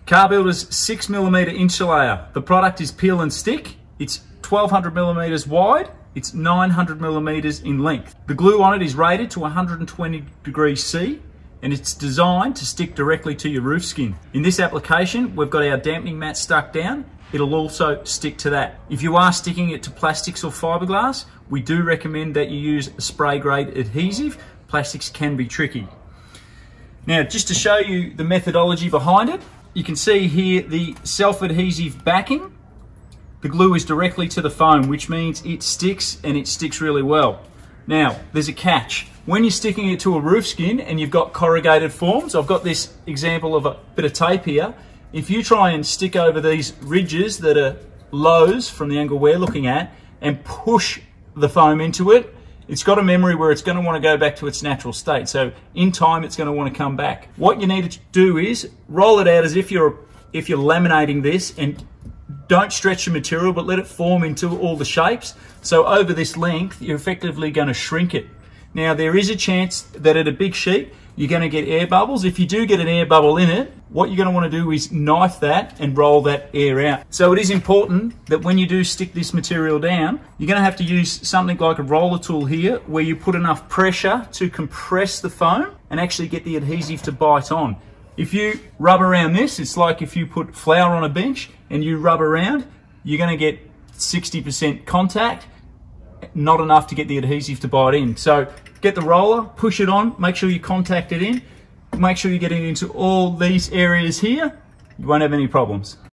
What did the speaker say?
Car Builder's 6mm Insul Layer. The product is peel and stick. It's 1200mm wide. It's 900mm in length. The glue on it is rated to 120 degrees C, and it's designed to stick directly to your roof skin. In this application, we've got our dampening mat stuck down. It'll also stick to that. If you are sticking it to plastics or fiberglass, we do recommend that you use a spray grade adhesive. Plastics can be tricky. Now, just to show you the methodology behind it, you can see here the self-adhesive backing. The glue is directly to the foam, which means it sticks, and it sticks really well. Now, there's a catch. When you're sticking it to a roof skin and you've got corrugated forms, I've got this example of a bit of tape here. If you try and stick over these ridges that are lows from the angle we're looking at and push the foam into it, it's got a memory where it's going to want to go back to its natural state. So in time, it's going to want to come back. What you need to do is roll it out as if you're laminating this, and don't stretch the material, but let it form into all the shapes. So over this length, you're effectively going to shrink it. Now, there is a chance that at a big sheet, you're going to get air bubbles. If you do get an air bubble in it, what you're going to want to do is knife that and roll that air out. So it is important that when you do stick this material down, you're going to have to use something like a roller tool here, where you put enough pressure to compress the foam and actually get the adhesive to bite on. If you rub around this, it's like if you put flour on a bench and you rub around, you're going to get 60% contact, not enough to get the adhesive to bite in. So get the roller, push it on, make sure you contact it in, make sure you get it into all these areas here. You won't have any problems.